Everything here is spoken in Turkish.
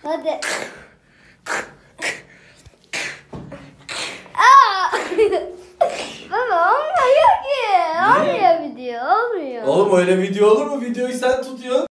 Hadi. Aa! Baba olmuyor ki. Olmuyor video. Olmuyor. Oğlum öyle video olur mu? Videoyu sen tutuyorsun.